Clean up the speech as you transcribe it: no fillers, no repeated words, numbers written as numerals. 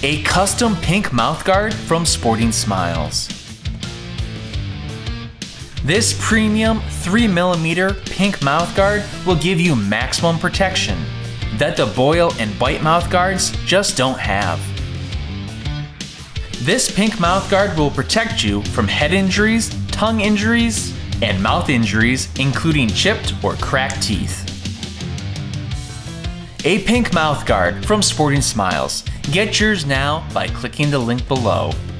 a custom pink mouthguard from Sporting Smiles. This premium 3mm pink mouthguard will give you maximum protection that the boil and bite mouthguards just don't have. This pink mouthguard will protect you from head injuries, tongue injuries, and mouth injuries, including chipped or cracked teeth. A pink mouthguard from Sporting Smiles. Get yours now by clicking the link below.